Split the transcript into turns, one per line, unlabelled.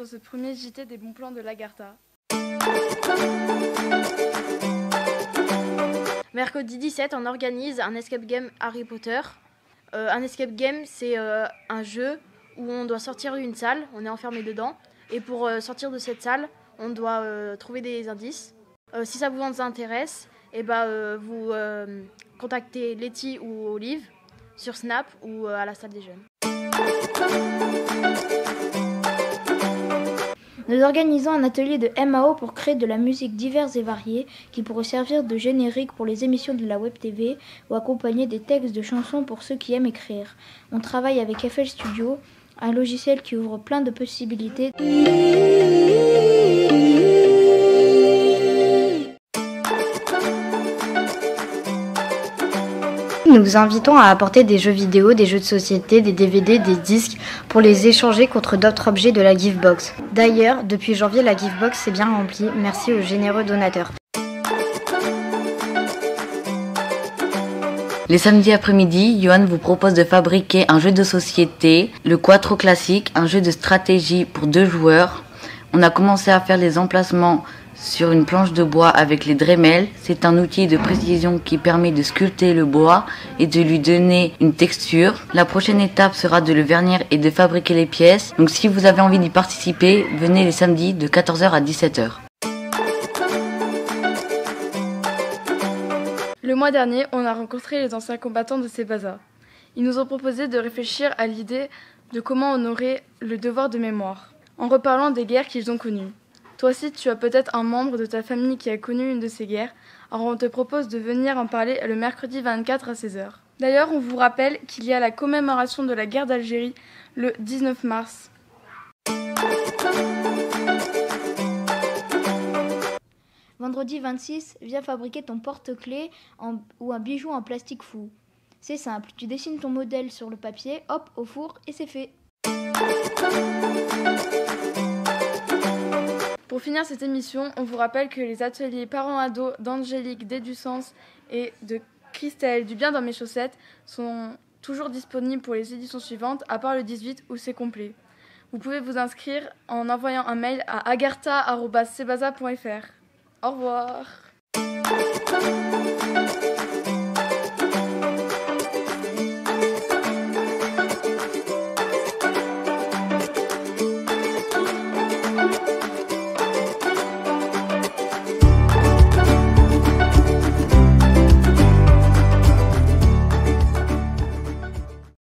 pour ce premier JT des bons plans de l'Agartha.
Mercredi 17, on organise un escape game Harry Potter. Un escape game, c'est un jeu où on doit sortir d'une salle, on est enfermé dedans. Et pour sortir de cette salle, on doit trouver des indices. Si ça vous intéresse, vous contactez Letty ou Olive sur Snap ou à la salle des jeunes.
Nous organisons un atelier de MAO pour créer de la musique diverse et variée qui pourrait servir de générique pour les émissions de la Web TV ou accompagner des textes de chansons pour ceux qui aiment écrire. On travaille avec FL Studio, un logiciel qui ouvre plein de possibilités.
Nous vous invitons à apporter des jeux vidéo, des jeux de société, des DVD, des disques pour les échanger contre d'autres objets de la Givebox. D'ailleurs, depuis janvier, la Givebox s'est bien remplie. Merci aux généreux donateurs.
Les samedis après-midi, Johan vous propose de fabriquer un jeu de société, le Quattro classique, un jeu de stratégie pour 2 joueurs. On a commencé à faire les emplacements sur une planche de bois avec les Dremel. C'est un outil de précision qui permet de sculpter le bois et de lui donner une texture. La prochaine étape sera de le vernir et de fabriquer les pièces. Donc si vous avez envie d'y participer, venez les samedis de 14h à 17h.
Le mois dernier, on a rencontré les anciens combattants de Sebasa. Ils nous ont proposé de réfléchir à l'idée de comment honorer le devoir de mémoire, en reparlant des guerres qu'ils ont connues. Toi aussi, tu as peut-être un membre de ta famille qui a connu une de ces guerres, alors on te propose de venir en parler le mercredi 24 à 16h. D'ailleurs, on vous rappelle qu'il y a la commémoration de la guerre d'Algérie le 19 mars.
Vendredi 26, viens fabriquer ton porte-clés ou un bijou en plastique fou. C'est simple, tu dessines ton modèle sur le papier, hop, au four et c'est fait.
Pour finir cette émission, on vous rappelle que les ateliers parents-ados d'Angélique Desdussens et de Christelle du Bien dans mes chaussettes sont toujours disponibles pour les éditions suivantes, à part le 18 où c'est complet. Vous pouvez vous inscrire en envoyant un mail à agartha@sebasa.fr. Au revoir.